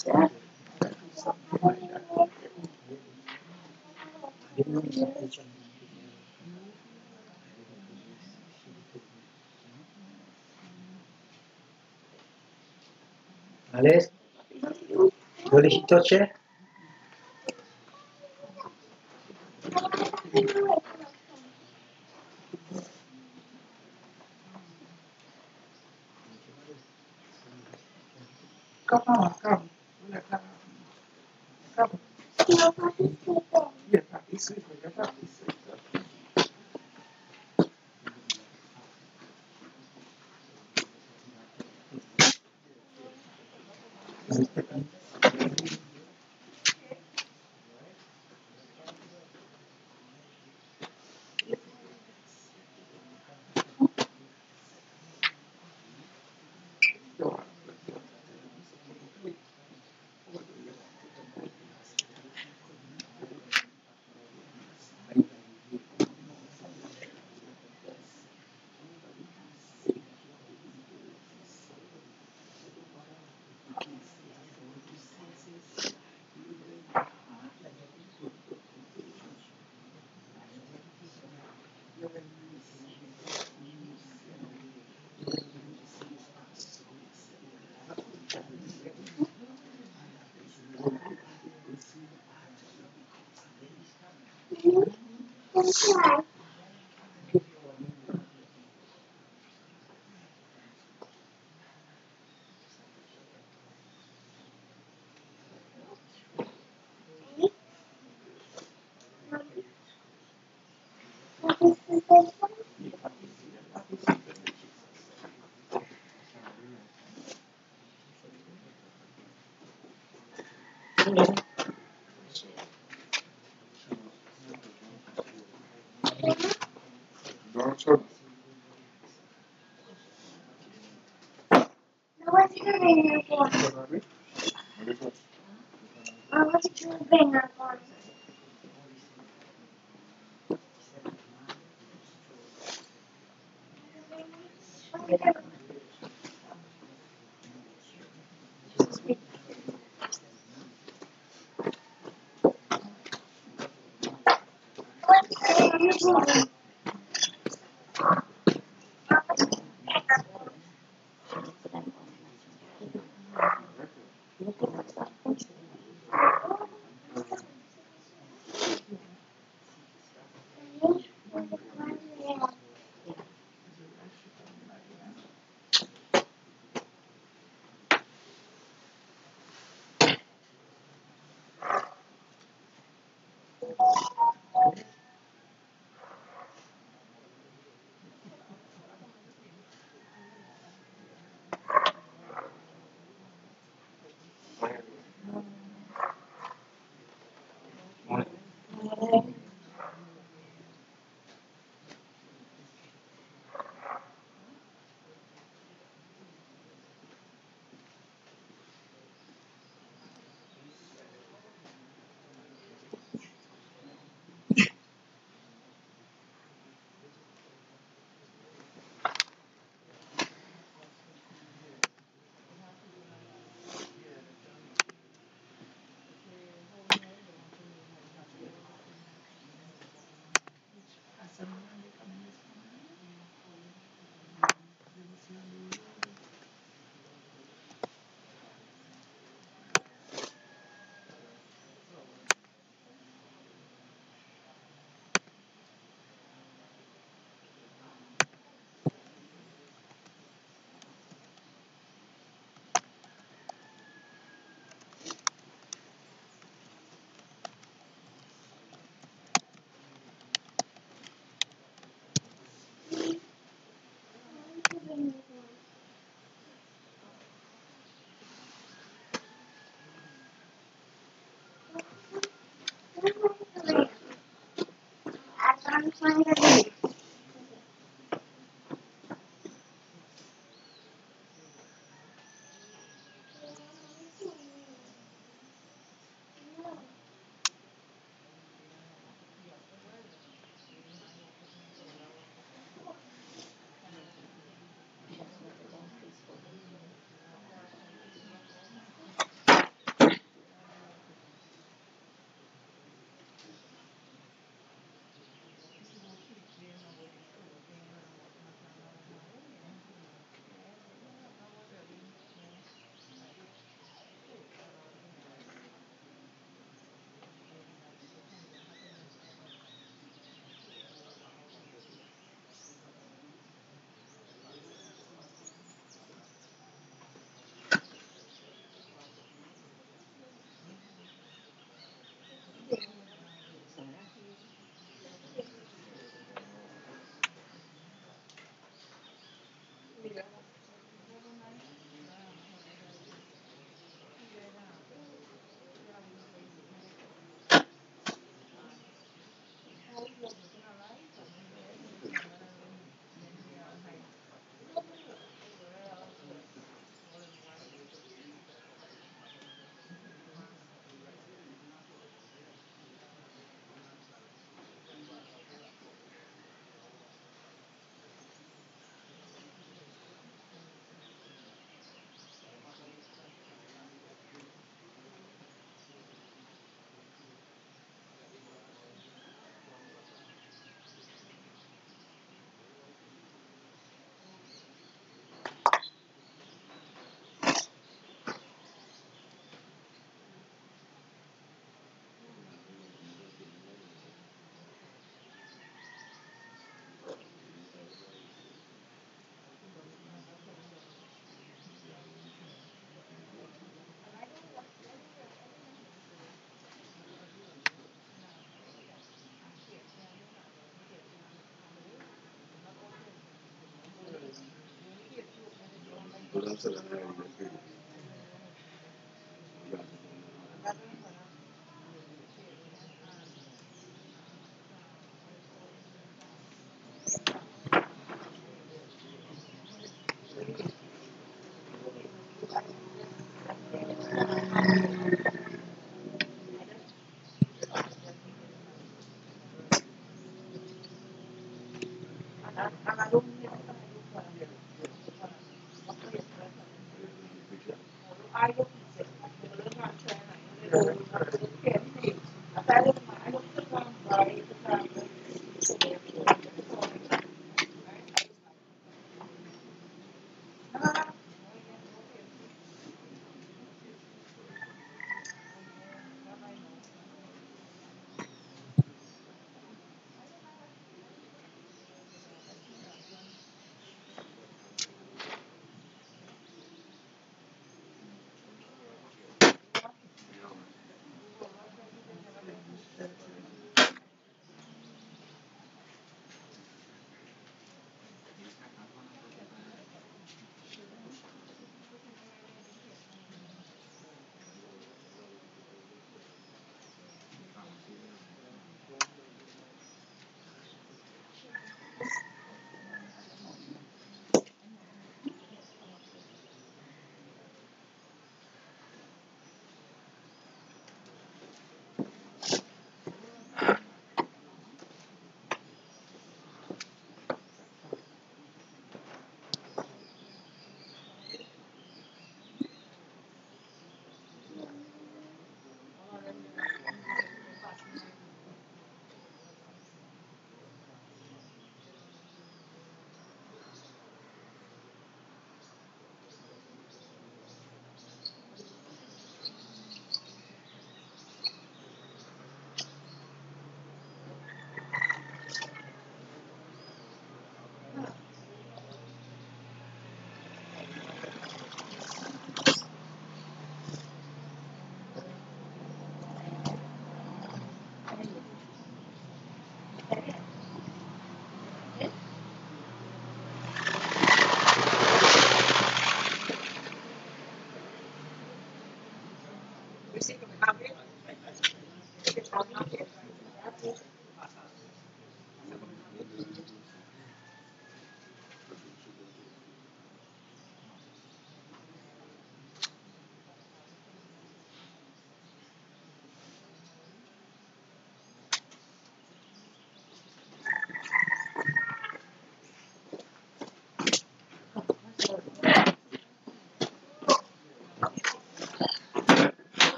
Ales, boleh hitau je?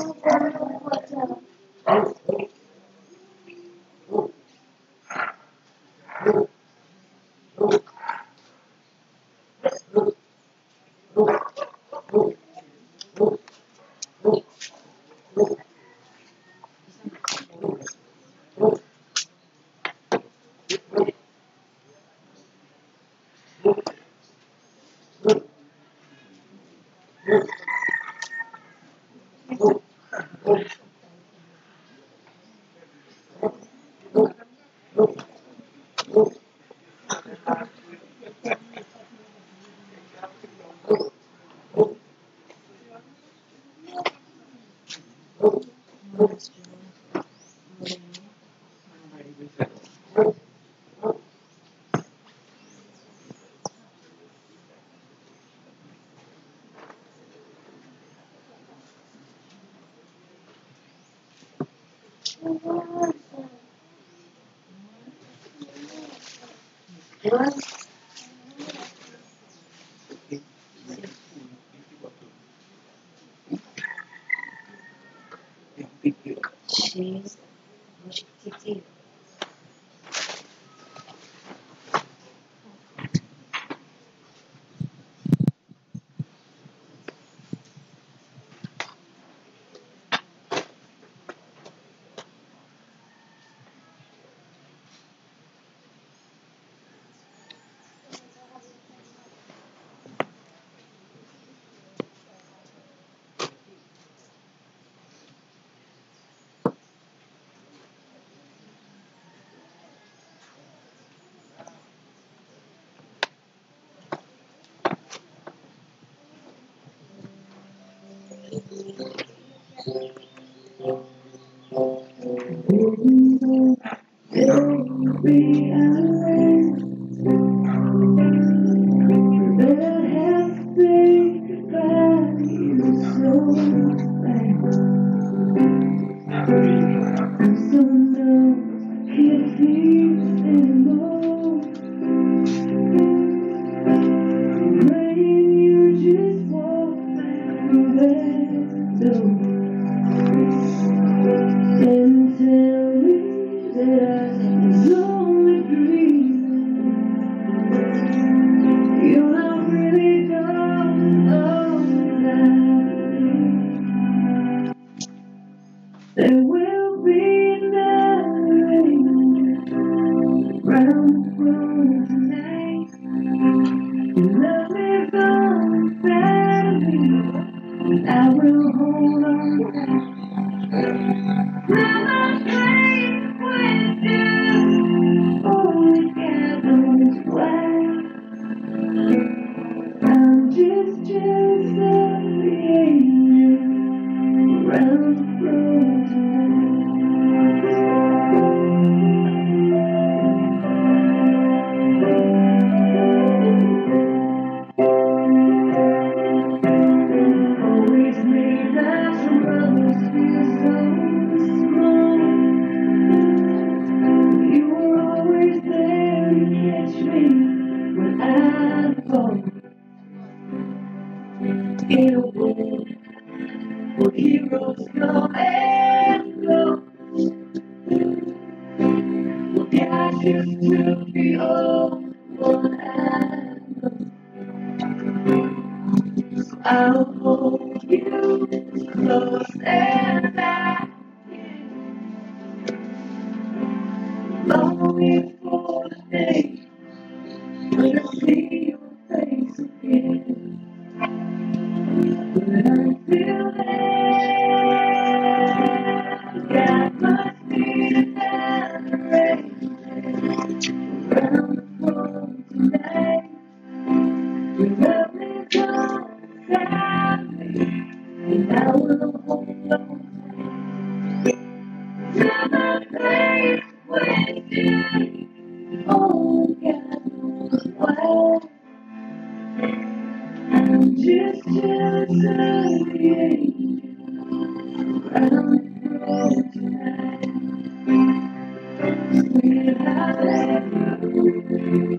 Cheese, chiquitito. There will be no rain round the world tonight. You love me from family. I will hold on tight. Now I'm safe with you. Only candles black. I'm just of the angel round the world tonight. Always made us brothers feel so small. You were always there to catch me when I fall. In a world where heroes come and go, well, God just took me home one I know. I'll hold you close and I longing for the day when I see your face again. When I feel that God must be another race around the world tonight. We love me so sadly, and I will hold on to the place with you. Oh, God knows why. I'm just jealous of the angel around the world tonight. Sweet hallelujah.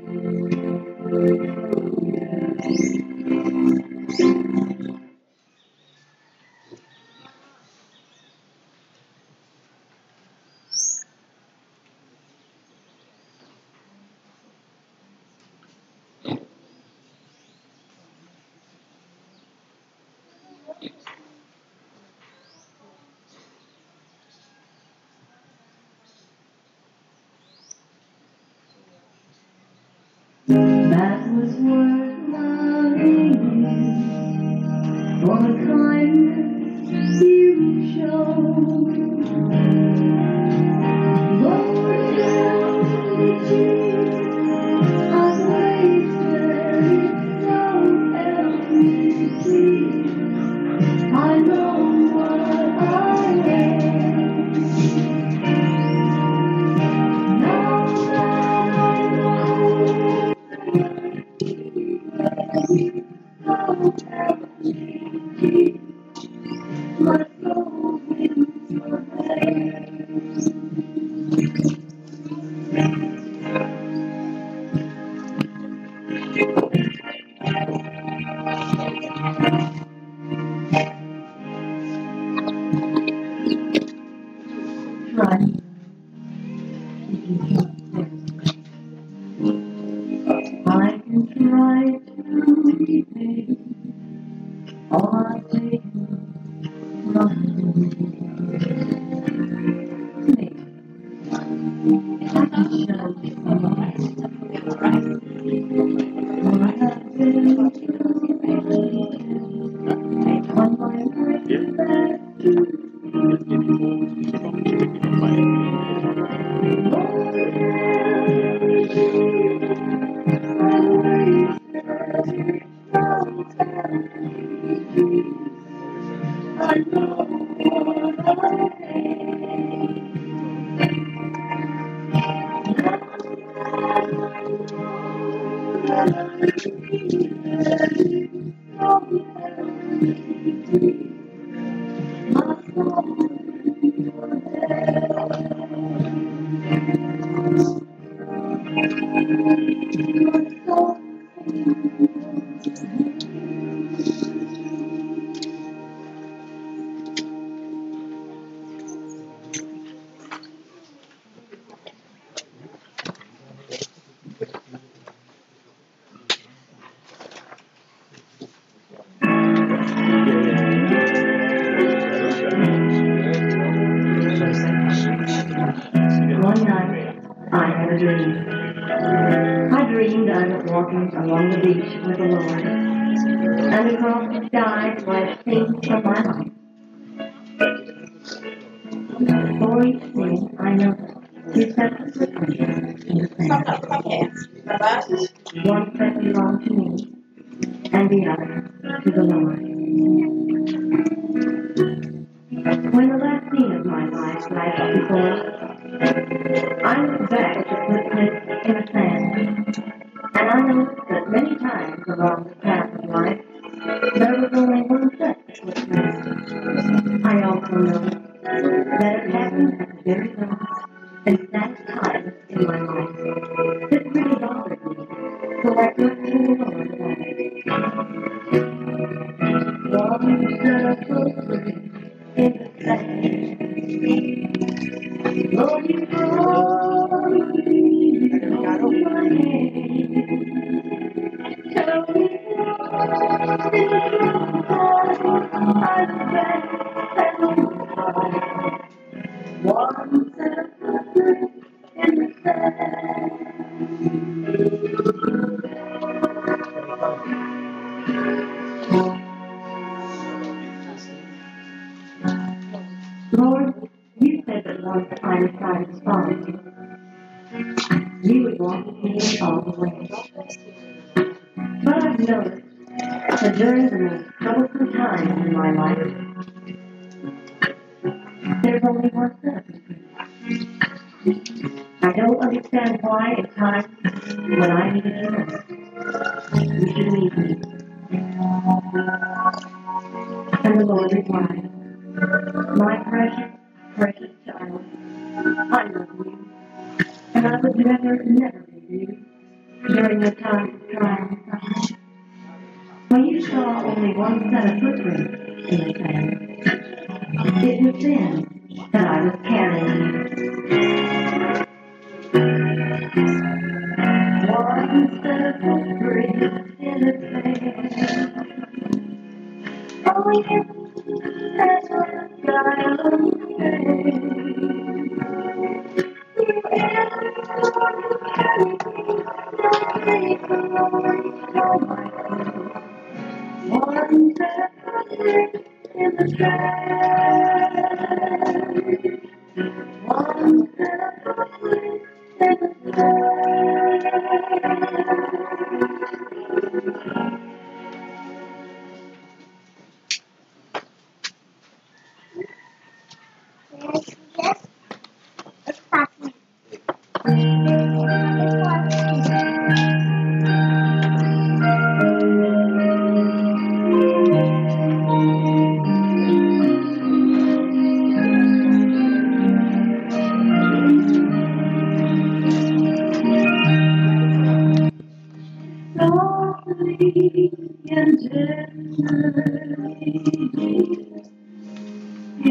That was worth loving for the kindness you showed. Lord, help me, Jesus, I've wasted it, so help me, please. I know what I am. Now that I know my soul wins forever. Try. I can try to repay all I've taken from you. I can show you what I have been through. On my way back to I know what I One night, I had a dream. I dreamed I was walking along the beach with the Lord, and across the sky flashed things from my life. For each thing I noticed, He set the footprint in the sand. One set belonged to me, and the other to the Lord. When the last scene of my life flashed before us, I looked back at the footprint in the sand, and I noticed that many times along the path of life, there was only one set of footprints. I also noticed that it happened at the very last and saddest time in my life. This really bothered me, so I turned to the Lord about it. One set of footprints in the sand. Lord, you brought me on my hand. Tell me what is the I've been and one set of footprints in the sand. Lord, you said that once I was satisfied, you would walk with me all the way. But I've noticed that during the most troublesome times in my life, there's only one set of footprints. I don't understand why at times when I needed you most, you should leave me. And the Lord replied, my precious, precious child, I love you, and I would never leave you during the time of trial and suffering. When you saw only one set of footprints in the sand, it was then that I was carrying you. One set of footprints in the sand. Oh, yes, that's what I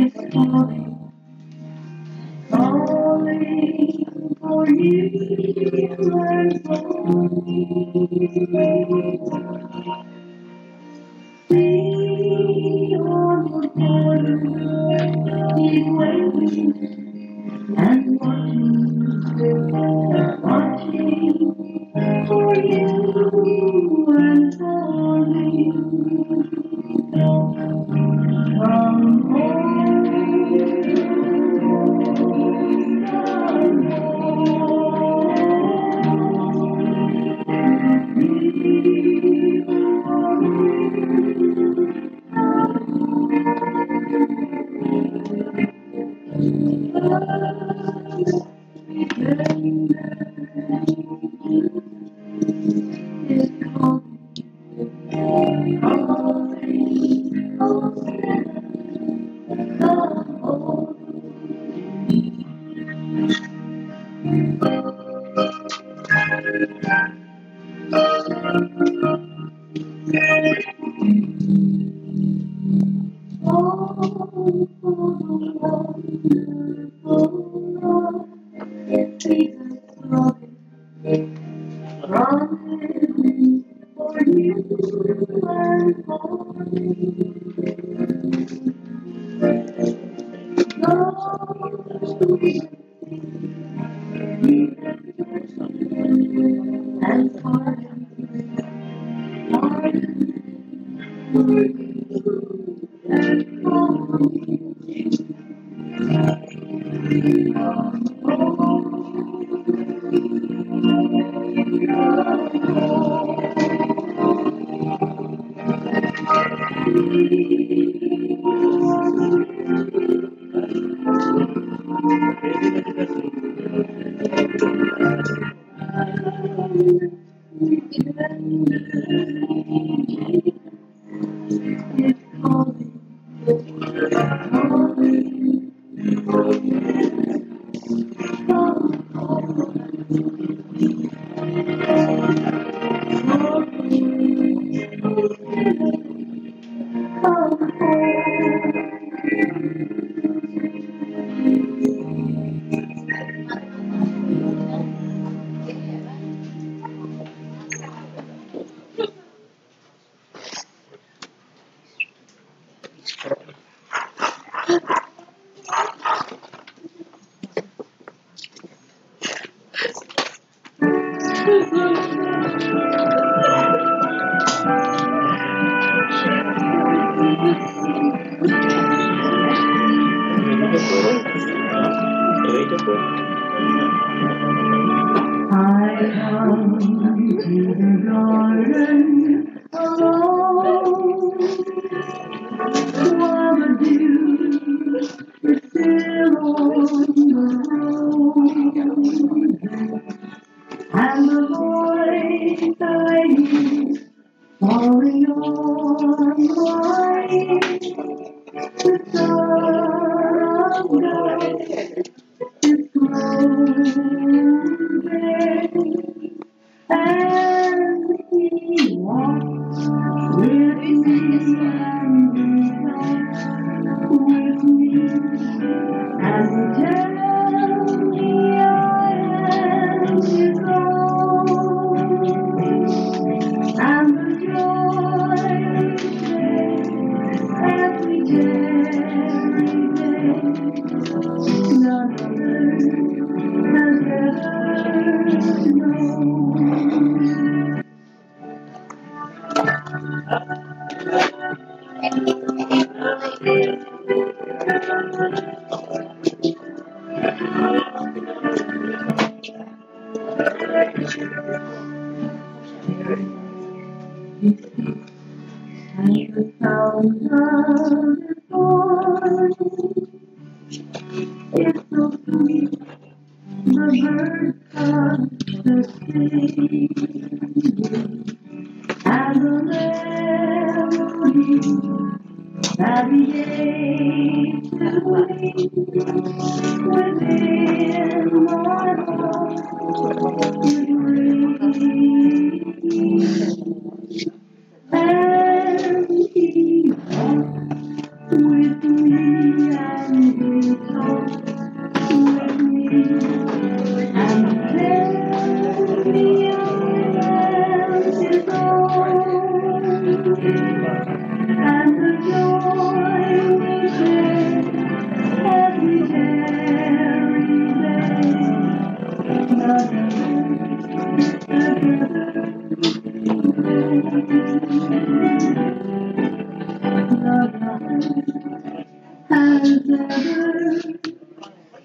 It's falling for you and for me. See on the border, keep waiting and watching for you and for me. Come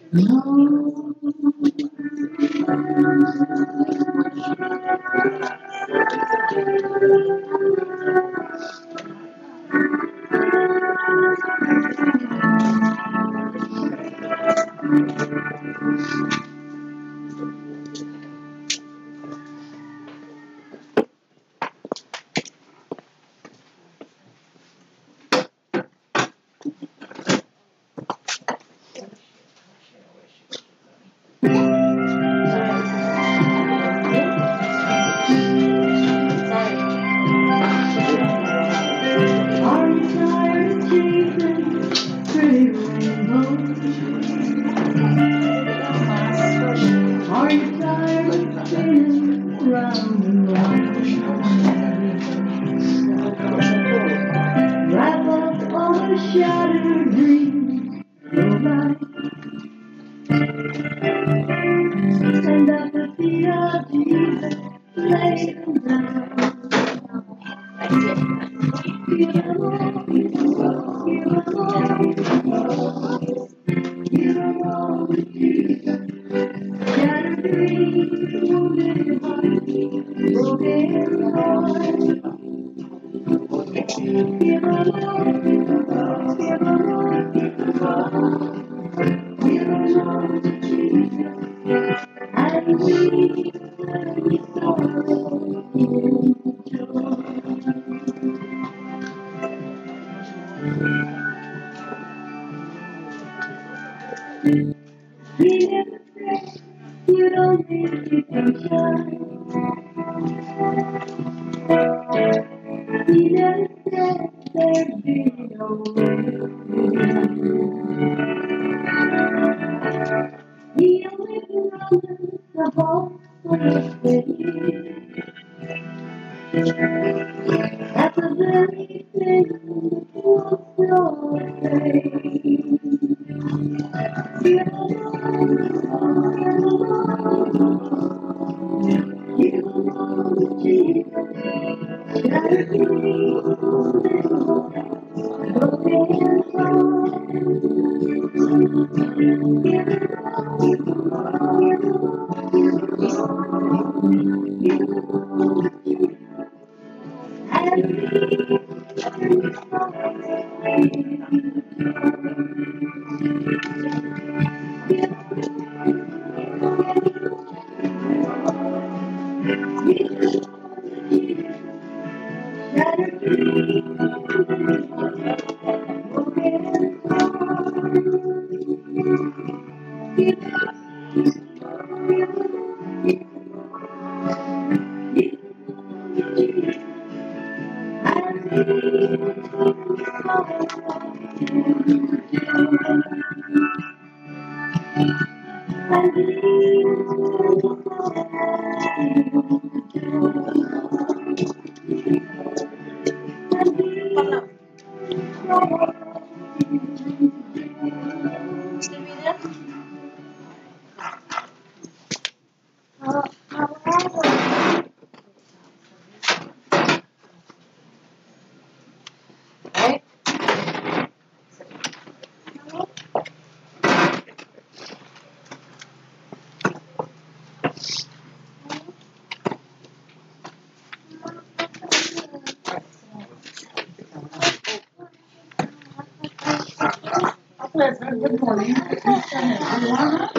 Pleasant good morning to each and everyone.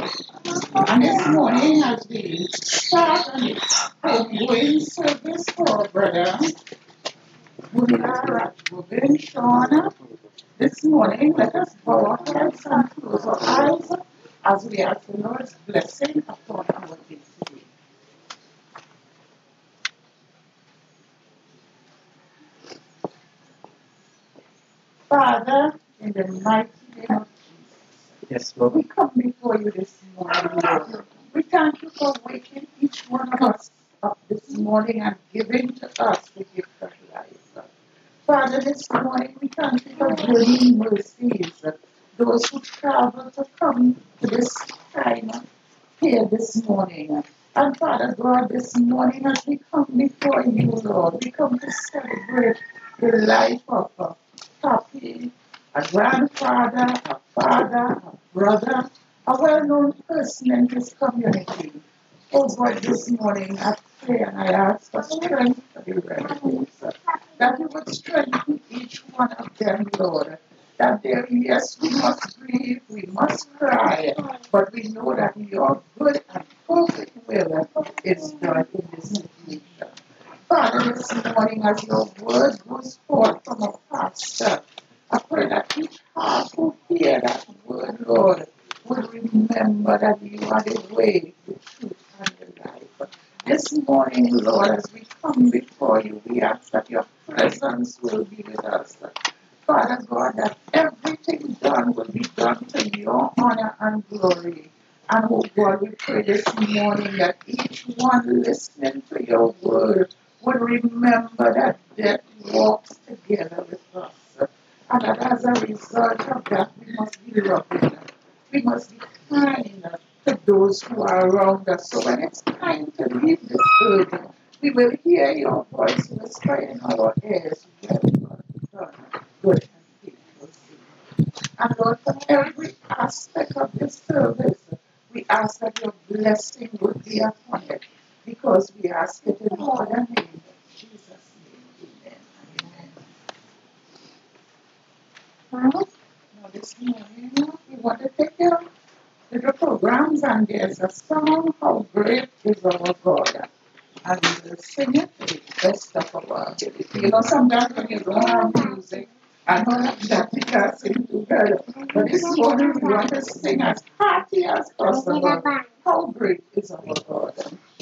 And this morning, as we start on this homegoing service for our brother Bulla Rajgovind Shauna, this morning, let us bow our heads and close our eyes as we ask the Lord's blessing upon our day today. Father, in the mighty name of Yes, Lord. we come before you this morning, Lord. We thank you for waking each one of us up this morning and giving to us the gift of life. Father, this morning we thank you for bringing mercies, those who travel to come to this time here this morning. And Father God, this morning as we come before you, Lord, we come to celebrate the life of Papi, a grandfather, a father, a brother, our well-known person in this community. Oh God, this morning I pray and I ask for strength for the relatives, that you would strengthen each one of them, Lord. That there, yes, we must grieve, we must cry, but we know that your good and perfect will is done in this situation. Father, this morning as your word goes forth from a pastor, I pray that each heart who hear that word, Lord, will remember that you are the way, the truth, and the life. This morning, Lord, as we come before you, we ask that your presence will be with us. Father God, that everything done will be done to your honor and glory. And oh God, we pray this morning that each one listening to your word will remember that death walks together with us. And that as a result of that, we must be loving. We must be kind to those who are around us. So when it's time to leave this earth, we will hear your voice whisper in our ears, well done, good and faithful servant. And Lord, for every aspect of this service, we ask that your blessing would be upon it, because we ask it in all the name of Jesus' name. Amen. Now this morning, we want to take care of the programs, and there's a song, How Great is Our God. And we will sing it to the best of our ability. You know, sometimes when you don't have music, I know that we can't sing too well. But this morning we want to sing as happy as possible. How great is our God.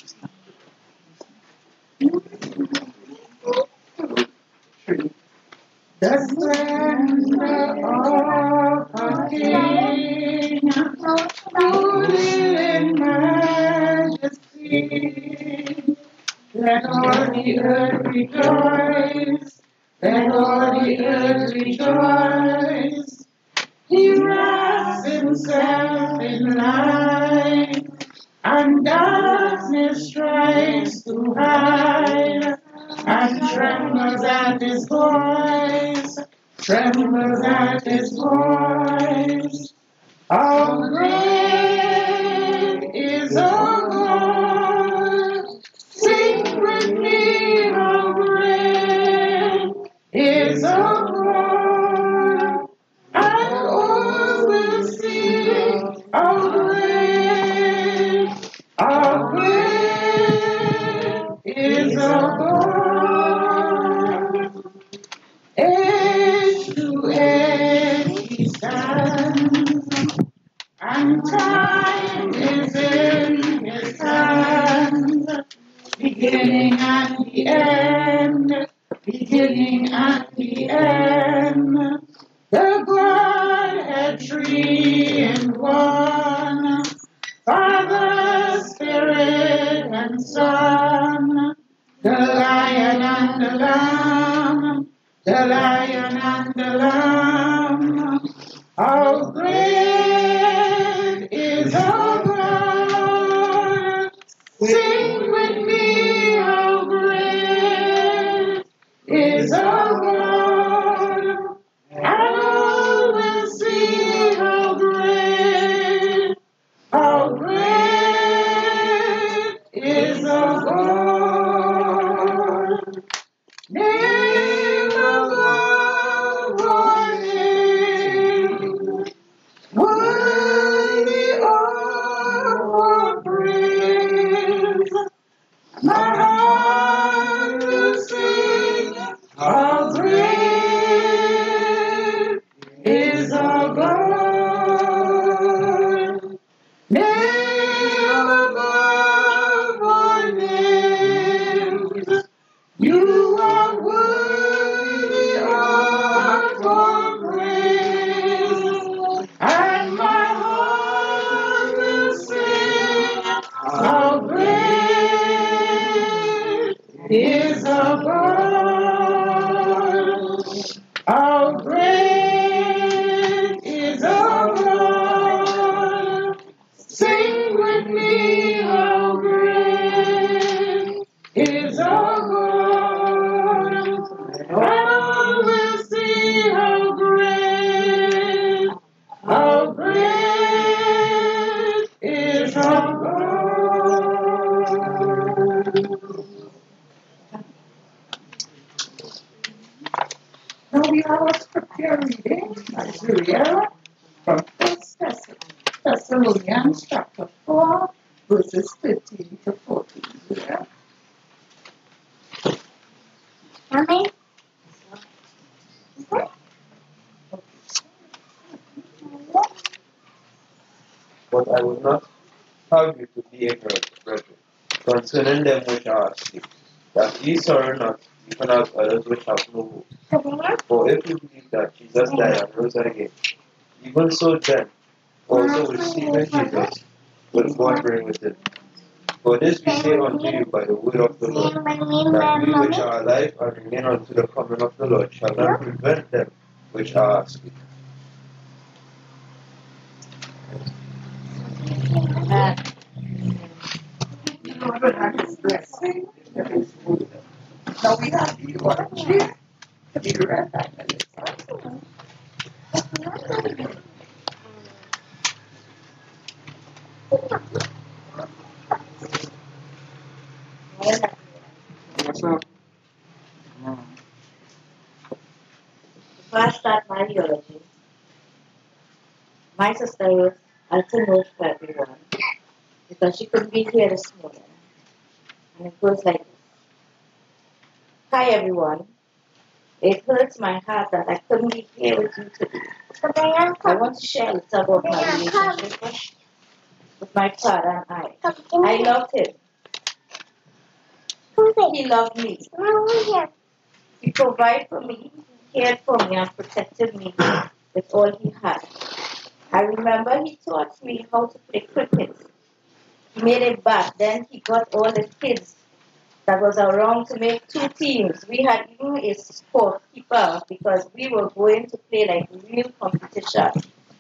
Three. The splendor of a king, ruling in majesty. Let all the earth rejoice. Let all the earth rejoice. He wraps himself in light, and darkness tries to hide, and trembles at his voice, trembles at his voice. How great is our God! Sing with me, how great is our God! And all will see how great is our God. Age to age he stands, and time is in his hands. Beginning and the end, beginning and the end. The Godhead three in one, Father, Spirit, and Son. The Lion and the Lamb, the Lion and the Lamb. How great is our God! Sing with me, how great is our God! And all will see how great is our God. Thessalonians chapter 4, verses 13 to 14. Yeah. Mommy? But I will not have you to be ignorant, brethren, concerning them which are asleep, that ye sorrow not, even as others which have no hope. For if you believe that Jesus died and rose again, even so then also receiving Jesus will God bring with him. For this we say unto you by the word of the Lord, that we which are alive and remain unto the coming of the Lord shall not prevent them which are asleep. Lord, and his blessing and his word. Now we have the origin to be read by Melissa. What's up? Before I start my eulogy, my sister wrote a little note for everyone because she couldn't be here this morning. And it goes like this. Hi everyone. It hurts my heart that I couldn't be here with you today. I want to share a little about my relationship with my father and I. I loved him. He loved me. He provided for me, he cared for me, and protected me with all he had. I remember he taught me how to play cricket. He made a bat. Then he got all the kids that was around to make two teams. We had even a sport keeper because we were going to play like real competition.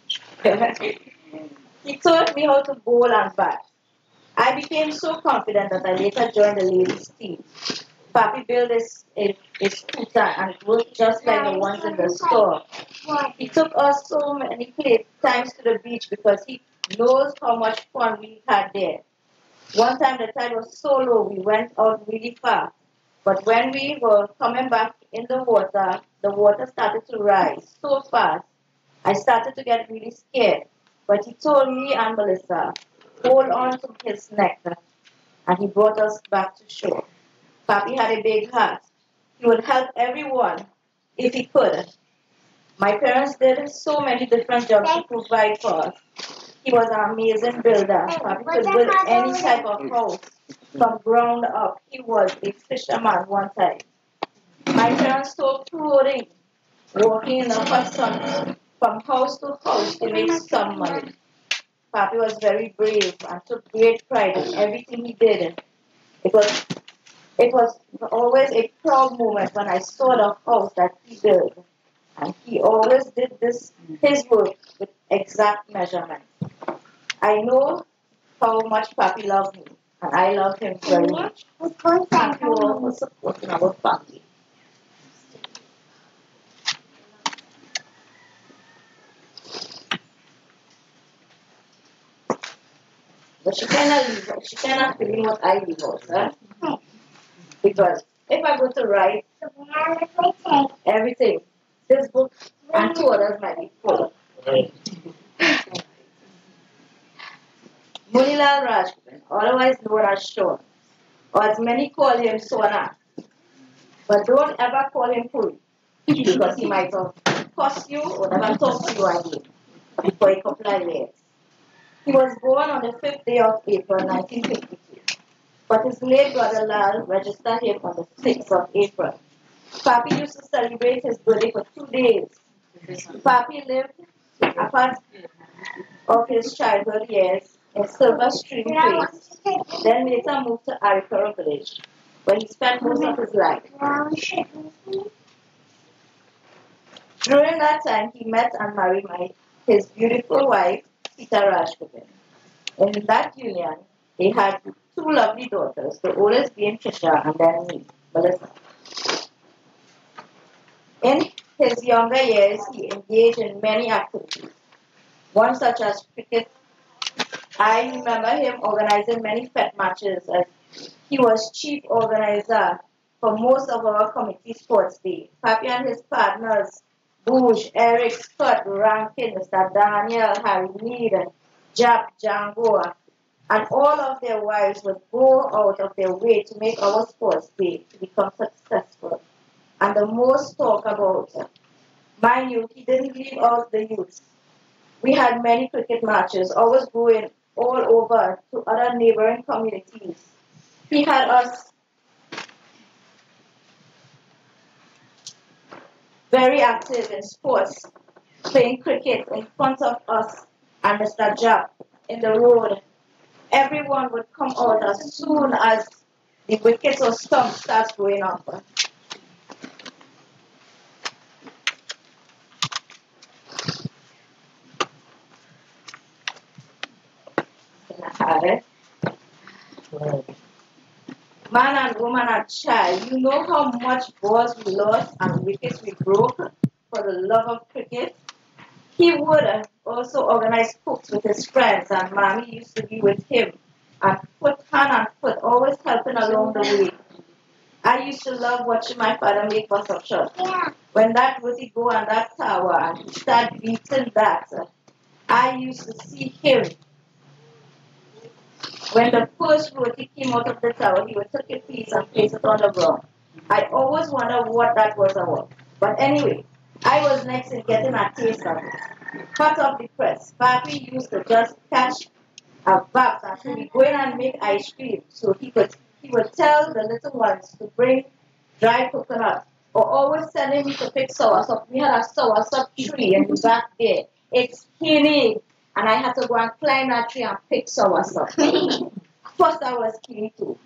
He taught me how to bowl and bat. I became so confident that I later joined the ladies' team. Papi built a scooter and it worked just like the ones in the store. He took us so many times to the beach because he knows how much fun we had there. One time the tide was so low, we went out really far. But when we were coming back in the water started to rise so fast. I started to get really scared. But he told me and Melissa, hold on to his neck, and he brought us back to shore. Papi had a big heart. He would help everyone if he could. My parents did so many different jobs to provide for us. He was an amazing builder. Papi could build any type of house from ground up. He was a fisherman one time. My parents stole clothing, working in the hot sun from house to house to make some money. Papi was very brave and took great pride in everything he did. It was always a proud moment when I saw the house that he built. And he always did his work with exact measurements. I know how much Papi loved me, and I love him very much. Thank you all for supporting our family. But she cannot believe what I leave out, huh? Because if I go to write everything, this book and two others might be full. Munilal Rajput, otherwise known as Sean, or as many call him Sona. But don't ever call him Puri, because he might have cussed you or never talk to you again for a couple of years. He was born on the 5th day of April 1952, but his late brother Lal registered him on the 6th of April. Papi used to celebrate his birthday for 2 days. Papi lived a part of his childhood years in Silver Stream Place, then later moved to Arikara Village, where he spent most of his life. During that time, he met and married his beautiful wife, Sita Rajput. In that union, they had 2 lovely daughters, the oldest being Trisha and then me, Melissa. In his younger years, he engaged in many activities, one such as cricket. I remember him organizing many pet matches as he was chief organizer for most of our committee sports day. Papi and his partners Bush, Eric Scott, Rankin, Mr. Daniel, Harry Mead, Jack Django, and all of their wives would go out of their way to make our sports day to become successful. And the most talk about, mind you, he didn't leave out the youth. We had many cricket matches, always going all over to other neighboring communities. He had us very active in sports, playing cricket in front of us and Mr. Jack in the road. Everyone would come out as soon as the wickets or stumps starts going up. Can I have it? Man and woman and child, you know how much balls we lost and wickets we broke for the love of cricket? He would also organize cooks with his friends, and Mommy used to be with him and put hand and foot, always helping along the way. I used to love watching my father make bus of shot. When that roti go on that tower and he start beating that, I used to see him. When the first roti came out of the tower, he would take a piece and place it on the ground. I always wondered what that was about. But anyway, I was next in getting a taste of it. Hot off the press, Papi used to just catch a box and he would go in and make ice cream. So he would tell the little ones to bring dried coconut or always telling me to pick soursop. We had a soursop tree in the back there. It's skinny. And I had to go and climb that tree and pick soursop. First I was skinny too.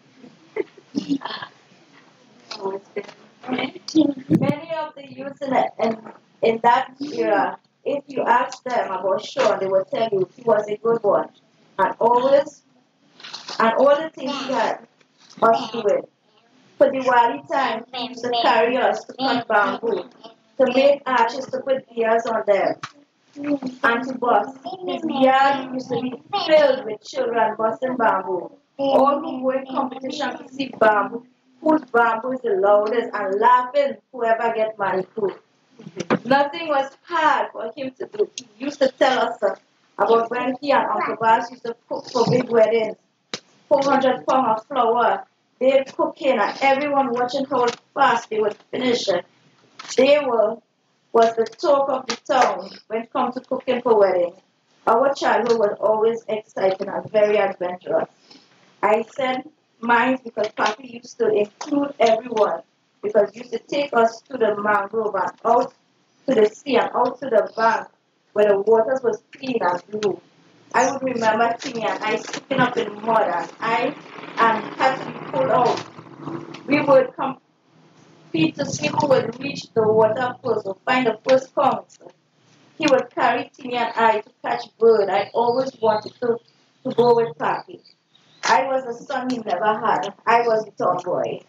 Many of the youths in that era, if you ask them about Sean, they will tell you he was a good one. And all the things he had us doing. For Diwali time, he used to carry us to cut bamboo, to make arches to put ears on them, and to bust. His yard used to be filled with children busting bamboo. All who go in competition to see bamboo, whose bamboo is the loudest, and laughing whoever gets money too. Nothing was hard for him to do. He used to tell us about when he and Uncle Bas used to cook for big weddings. 400 pounds of flour, they'd cook in, and everyone watching how fast they would finish it. They was the talk of the town when it comes to cooking for weddings. Our childhood was always exciting and very adventurous. I said mine because Papi used to include everyone, because he used to take us to the mangrove and out to the sea and out to the bank where the waters was clean and blue. I would remember Timmy and I sticking up in mud and had to be pulled out. We would compete to see who would reach the water first or find the first conch. He would carry Timmy and I to catch bird. I always wanted to go with Papi. I was the son he never had. I was the tomboy.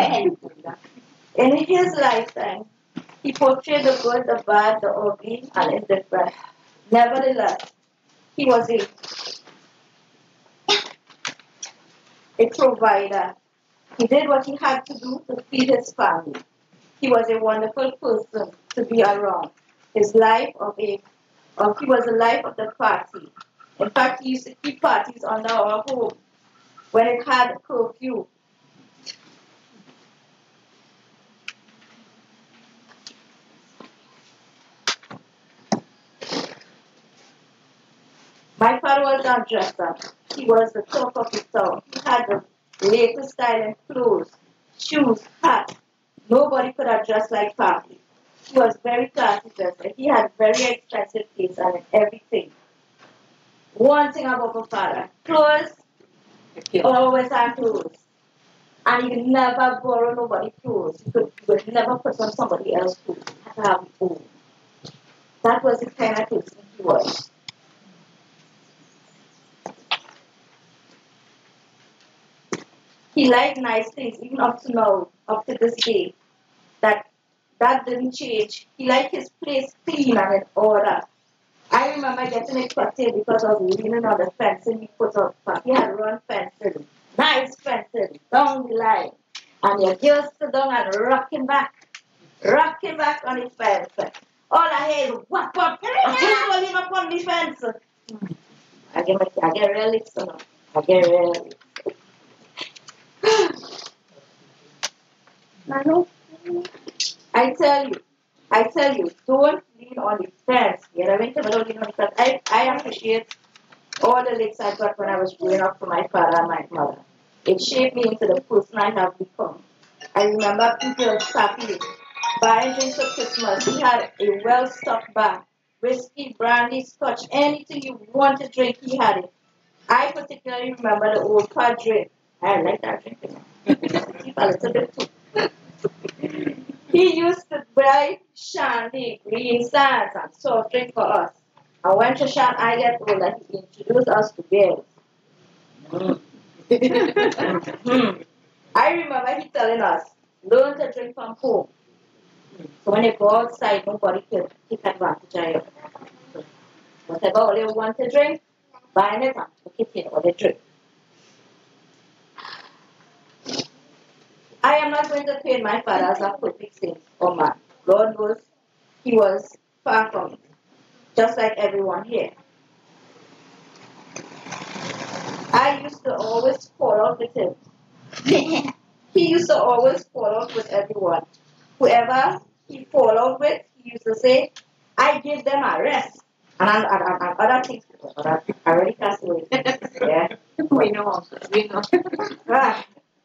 In his lifetime, he portrayed the good, the bad, the ugly, and indifferent. Nevertheless, he was a provider. He did what he had to do to feed his family. He was a wonderful person to be around. He was the life of the party. In fact, he used to keep parties under our home when it had curfew. My father was not dressed up. He was the talk of the town. He had the latest style in clothes, shoes, hat. Nobody could have dressed like Papi. He was very classy dressed. He had very expensive taste and everything. One thing about my father, clothes, he always had clothes. And he could never borrow nobody's clothes. He would never put on somebody else's clothes. He had to have his own. That was the kind of person he was. He liked nice things, even up to now, up to this day. That didn't change. He liked his place clean and in order. I remember getting a curtain because I was leaning on the fencing he put up. He had run fencing, nice fencing, down the line. And your girls sit down and rocking back on the fence. All I hear is whap whap. And pull roll him up on the fence. I get really son. I get really. I tell you, don't lean on the fence. Get away from the lean on the fence. I appreciate all the licks I got when I was growing up from my father and my mother. It shaped me into the person I have become. I remember people happy buying drinks for Christmas. He had a well-stocked bar. Whiskey, brandy, scotch, anything you want to drink, he had it. I particularly remember the old Padre. I like that drink. Keep a little bit too. He used to buy shandy, green sands, and soft drink for us. And when Trisha and I get older, he introduced us to beers. I remember he telling us, learn to drink from home. So when you go outside, nobody can take advantage of you. So whatever all you want to drink, buy it and cook it in or the drink. I am not going to paint my father as a perfect saint or man. Lord knows he was far from it, just like everyone here. I used to always fall out with him. He used to always fall out with everyone. Whoever he fall out with, he used to say, I give them a rest. And other things, I already passed away. Yeah. We know. Ah.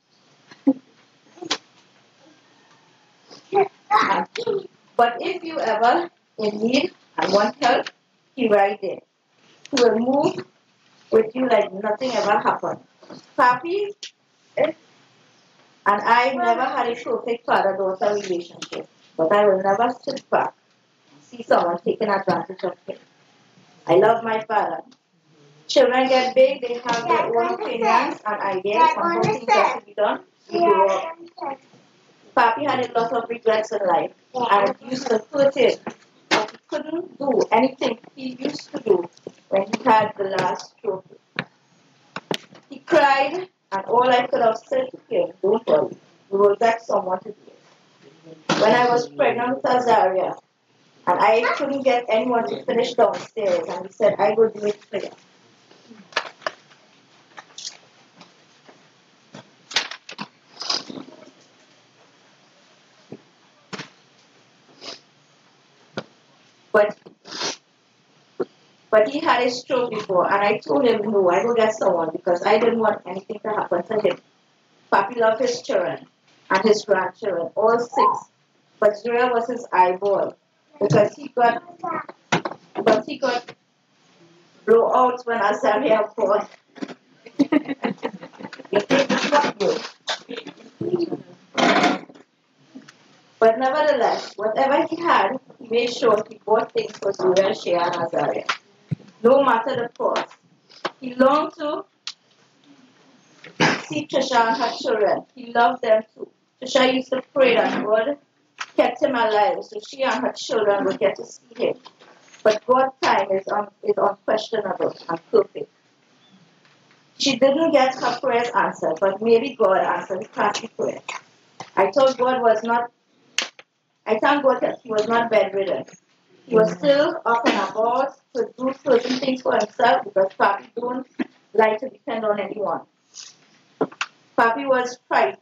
But if you ever in need and want help, he right there. He will move with you like nothing ever happened. Papi and I never had a perfect father-daughter relationship, but I will never sit back and see someone taking advantage of him. I love my father. Children get big, they have their own opinions and ideas on how things have to be done. We grow up. Papi had a lot of regrets in life, and it used to hurt him. But he couldn't do anything he used to do when he had the last stroke. He cried, and all I could have said to him, don't worry, we will get someone to do it. When I was pregnant with Azaria, and I couldn't get anyone to finish downstairs, and he said, I will do it for you. But he had a stroke before, and I told him, no, I will get someone because I didn't want anything to happen to him. Papi loved his children and his grandchildren, all 6. But Zura was his eyeball because he got blowouts when Azaria born. But nevertheless, whatever he had, he made sure he bought things for Zura, Shea, and Azaria. No matter the cost. He longed to see Trisha and her children. He loved them too. Trisha used to pray that God kept him alive so she and her children would get to see him. But God's time is unquestionable and perfect. She didn't get her prayers answered, but maybe God answered Patsy's prayer. I thank God that he was not bedridden. He was still up and about to do certain things for himself because Papi don't like to depend on anyone. Papi was a fighter.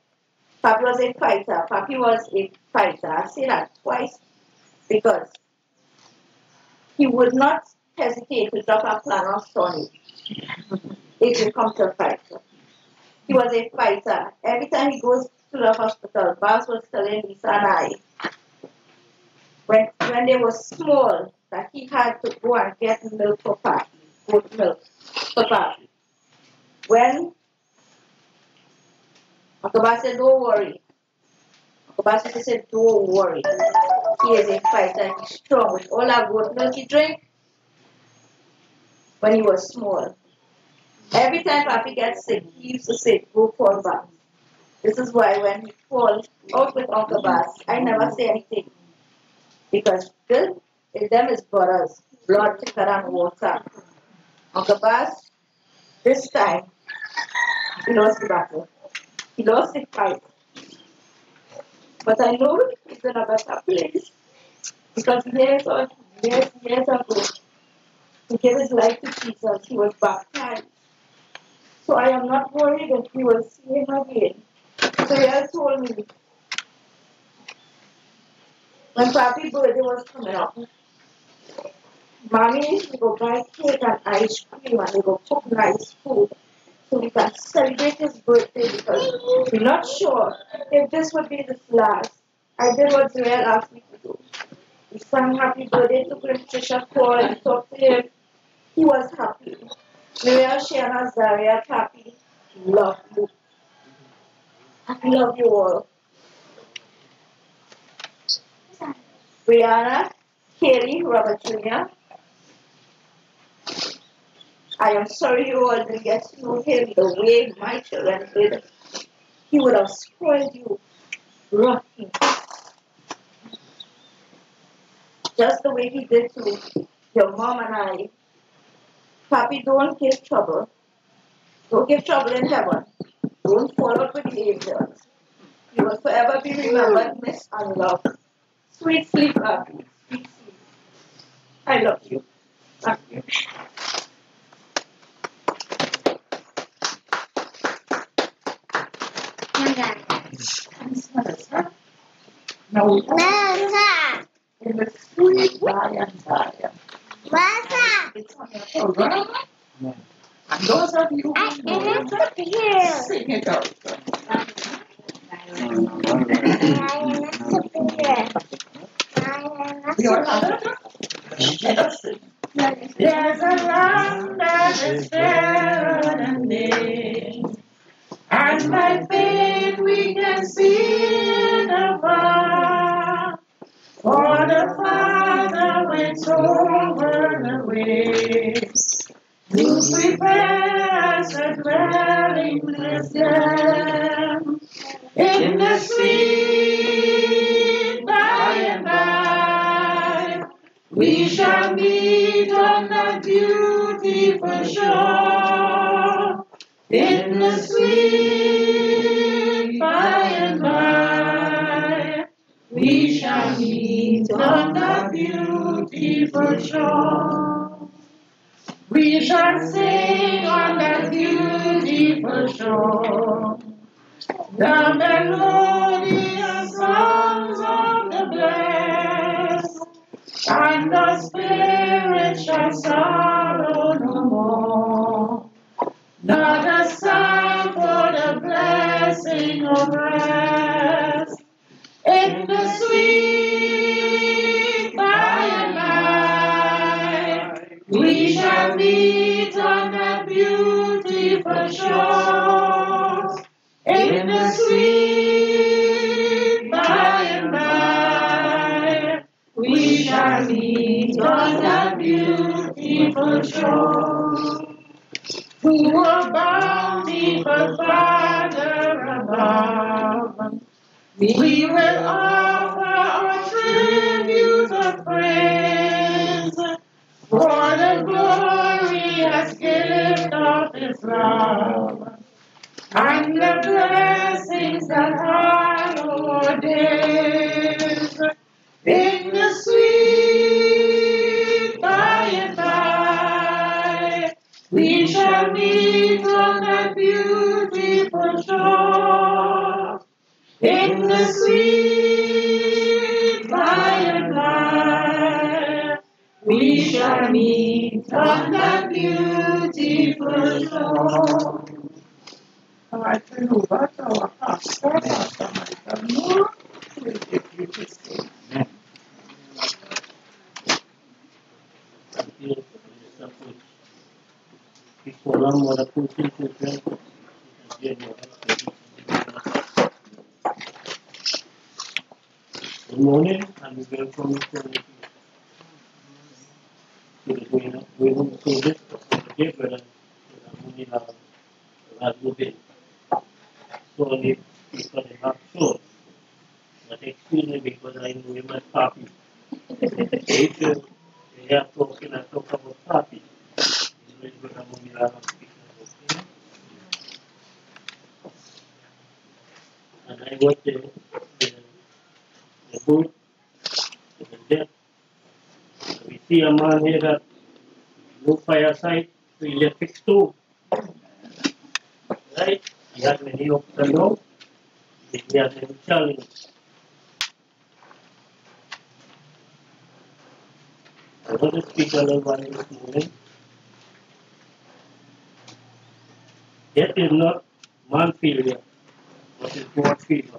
I say that twice because he would not hesitate to drop a plan on Sonny if it comes to a fight. He was a fighter. Every time he goes to the hospital, Bas was telling Lisa and I, when they were small, that he had to go and get milk for Papi, goat milk for Papi. When Uncle Bas said, don't worry. Uncle Bas said, don't worry. He is a fighter, he's strong. With all that goat milk he drank when he was small. Every time Papi gets sick, he used to say, go call Bas. This is why when he falls out with Uncle Bas, I never say anything. Because them is brothers, blood thicker than water. Uncle Bas, this time, he lost the battle. He lost the fight. But I know he's in a better place. Because years ago, he gave his life to Jesus. He was baptized. So I am not worried that we will see him again. So he told me, when Papi's birthday was coming up, Mommy, we go buy cake and ice cream and we go cook nice food so we can celebrate his birthday because we're not sure if this would be his last. I did what Zuriel asked me to do. We sang happy birthday to him, Trisha called and talked to him. He was happy. Miriam, Shiana, Zaria, happy. Love you. I love you all. Brianna, Katie, Robert Jr. I am sorry you all didn't get to know him the way my children did. He would have spoiled you rotten. Just the way he did to your mom and I. Papi, don't give trouble. Don't give trouble in heaven. Don't fall out with the angels. You will forever be remembered, missed, and loved. Sweet sleep, Papi. Sweet sleep. I love you. Thank you. Now we are in the sweet by and by. It's on your program. And those of you who know, sing it out. You all have it? Let us sing. There's a land that is fairer than day, and by faith we can see it afar. For the Father went over the waves to prepare us a dwelling with them in the sweet by and by. We shall meet on that beautiful shore in the sweet by and by. We shall meet on that beautiful shore. We shall sing on that beautiful shore the melodious songs of the blessed, and the spirit shall sorrow no more. Not a sign for the blessing of rest in the sweet by and by. We shall meet on that beautiful shore in the sweet by and by. We shall meet on that beautiful shore. To a bountiful Father above, we will offer our tribute of praise for the glorious gift of His love and the blessings that follow our days in the sweet by and by. We shall meet on that beautiful shore in the sweet by and by. We shall meet on that beautiful shore. I turn over to our pastor, Pastor Michael Moore, who will take you to sing. Good morning and welcome to the service of today, where Munila Radube. So the people are not sure, but extremely because I know him as Papi. If they are talking, I talk about Papi. You know, it's what Munila is speaking about him. And I watch the good, the death, see a man here that no fireside to electric stove. Right? He had many ups and downs. He had many challenges. I want to speak a little while this morning. That is not man failure, but it's God failure.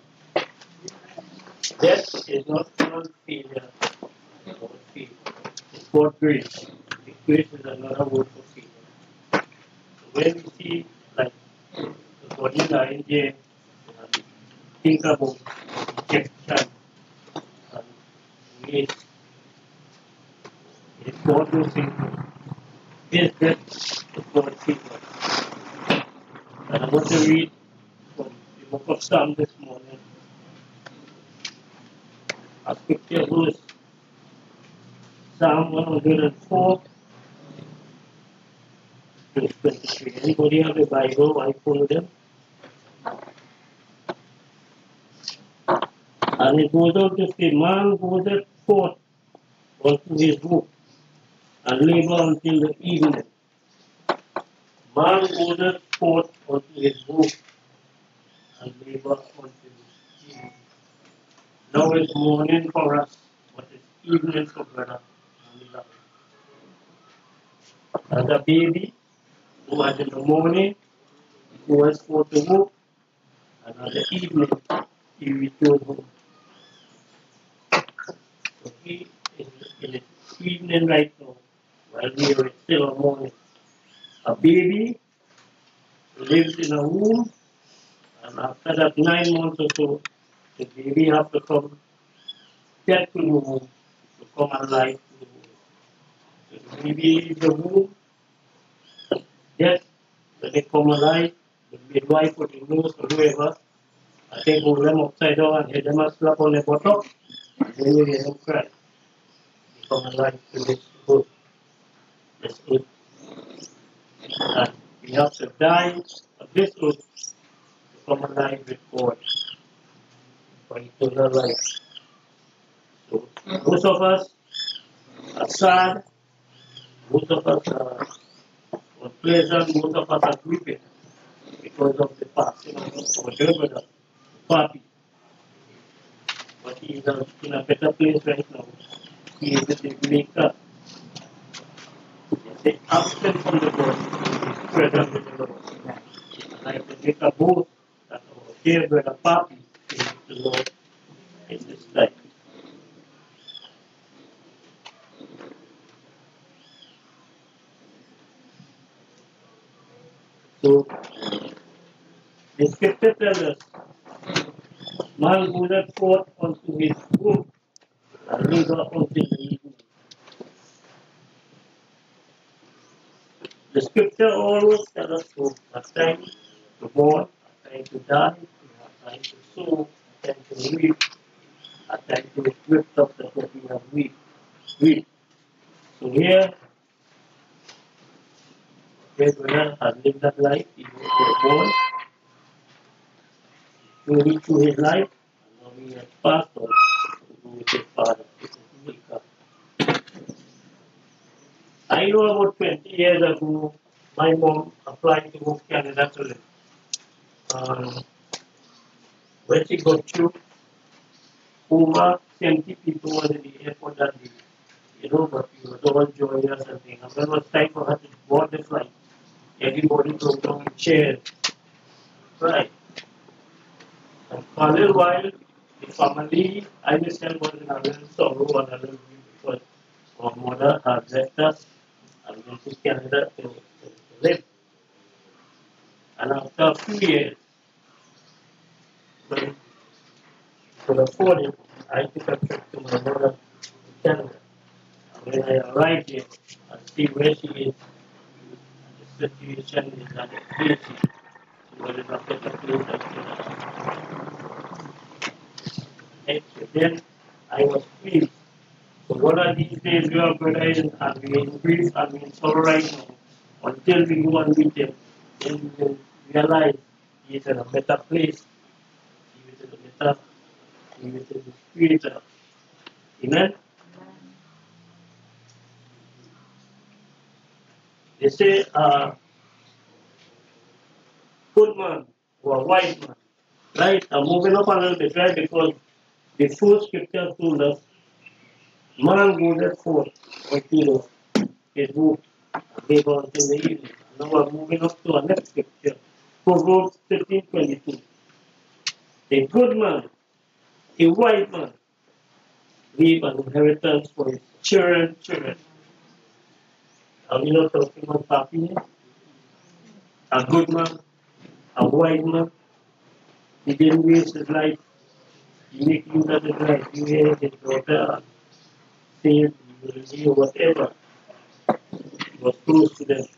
That is not man failure, but God failure. It's God grace. The grace is another word for failure. So when we see like the body lying there, and think about rejection and waste, it's God no failure. Yes, that is God failure. And I want to read from the book of Psalm this morning. A scripture verse, Psalm 104, verse 23. Anybody have a Bible? I follow them. And it goes on to say, man goeth forth unto his work, and labor until the evening. Man goeth forth unto his work, and labor until the evening. Now it's morning for us, but it's evening for brother. As a baby, who was in the morning, he was forth to work, and at the evening, he returned home. So he is in the evening right now, while we are still a morning. A baby lives in a womb, and after that 9 months or so, the baby have to come get to the womb to come alive to the womb. So the baby leaves the womb, yes, when they come alive, the midwife or the nurse or whoever, I think hold them upside down and hit them a slap on the bottom, and then you hear them cry. They come alive to this earth. This earth. And we have to die of this earth to come alive with God for eternal life. So most of us are sad, most of us are unpleasant, most of us are weeping because of the passing of our dear brother, Papi. But he is in a better place right now. He is the maker. The absent from the Lord is present with the Lord. And I can make a boast that our dear brother Papi is with the Lord in this life. So the scripture tells us, man goeth forth unto his work, and labor until the evening. The scripture always tells us to have time to mourn, have time to die, have time to sow, have time to reap, have time to lift up the what we have reaped. So here, Abraham has lived that life, he was born, he through his life, and now he has passed on to go with his father, to Jamaica. I know about 20 years ago, my mom applied to move to Canada to live. When she got through, over 70 people were in the airport that day. You know, but it was all joyous and things. And when it was time for her to board the flight, everybody broke down in chairs. Right. And for a little while, the family, I myself was in a little sorrow and a little grief because our mother had left us and went to Canada to live. And after a few years, when could afford it, I took a trip to my mother to Canada. And when I arrived here, I see where she is, the situation is not easy. She was in a better place than Canada. So then I was pleased. So one of these days we are going and we in grief and we in sorrow right now. Until we go and meet him, then we will realize he is in a better place. He is in a better, he is in the spirit. Amen? They say good man or white man. Right? I'm moving up a little bit, right? Because the full scripture told us man goes forth until his root gave out in the evening. Now we're moving up to our next scripture. Proverbs 15:22. A good man, a white man, leave an inheritance for his children. Are we not talking about Papi here? A good man, a white man, he didn't waste his life. He make use of his life. You hear his daughter saying, or whatever. He was close to them.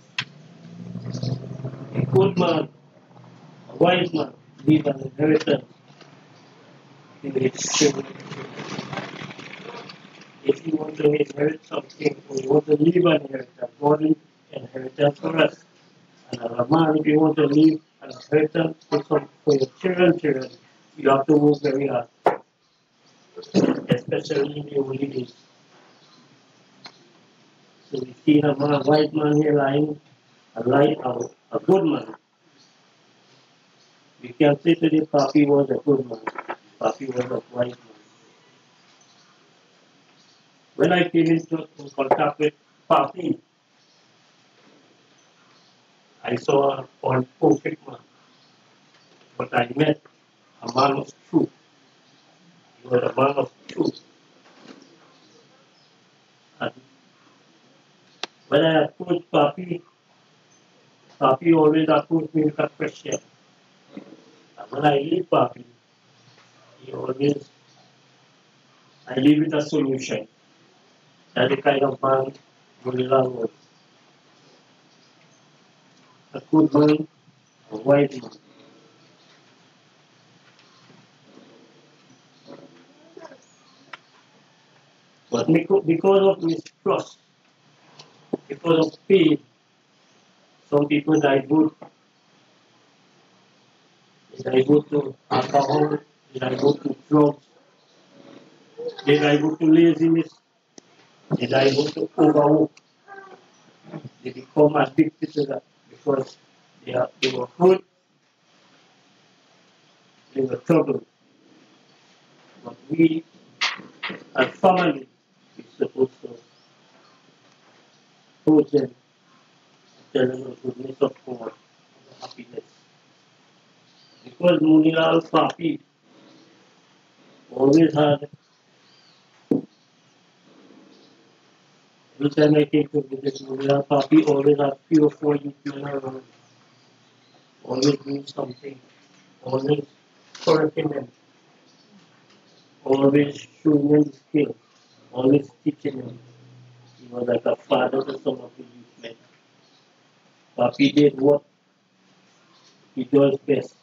A good man, a wise man, leave an inheritance to his children. If you want to inherit something, or you want to leave an inheritance, God will inheritance for us. And as a man, if you want to leave an inheritance for your children, you have to work very hard, especially in the early days. So we see a white man here lying, a good man. We can say today Papi was a good man. Papi was a white man. When I came into contact with Papi, I saw an perfect man. But I met a man of truth. He was a man of truth. And when I approached Papi, Papi always approached me with a question. And when I leave Papi, I leave with a solution. That's the kind of man Munila was. A good man, a wise man. But because of mistrust, because of pain, some people divert. They divert to alcohol, they divert to drugs, they divert to laziness, they divert to overwork. They become addicted to that because they were hurt, they were troubled. But we, as family, we're supposed to hold them, tell them the goodness of God, the happiness. Because Munilal Papi always had, every time I came to visit Munilal Papi, always had 3 or 4 youth men around, always doing something, always correcting them, always showing them skills, always teaching them. He was like a father to some of the youth men. Papi did what he does best.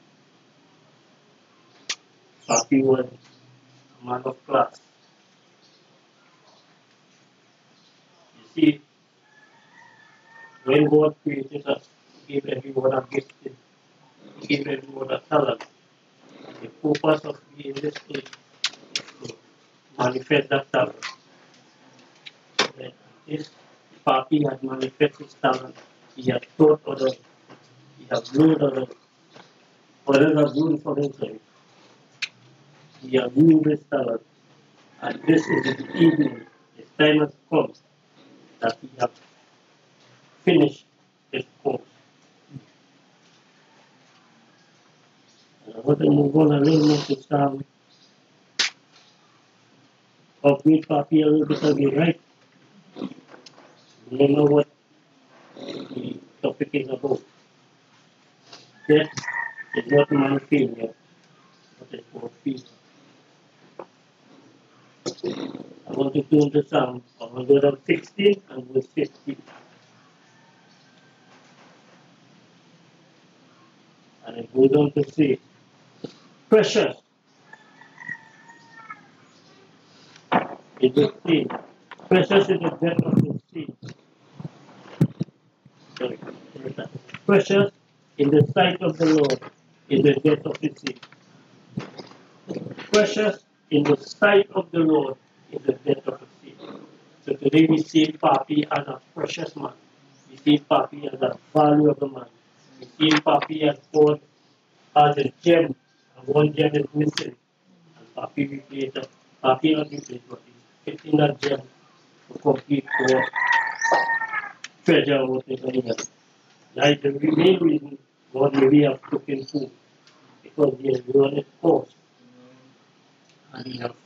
Papi was a man of class. You see, when God created us, He gave everyone a gift, He gave everyone a talent. The purpose of being this earth is to manifest that talent. And this Papi had manifested his talent. He had taught others, he had learned others, others have learned for themselves. He had used his talent. And this is the evening, the time has come that he has finished his course. And I want to move on a little more to Psalm of Great Papi a little bit again, right? You know what the topic is about. Death is not my failure, but it's for people. I want to turn to Psalm 116 and verse 15. And it goes on to say, precious is the sea. Precious is the death of the sea. Sorry, precious in the sight of the Lord is the death of the sea. Precious in the sight of the Lord is the death of the sea. So today we see Papi as a precious man. see Papi as a valuable man. We see Papi as God as a gem, and one gem is missing. And Papi replaced that. Papi not replaced, but he's fitting that gem to complete God treasure what is in here. Like the main reason God maybe have cooking food, because he has run his course. And he has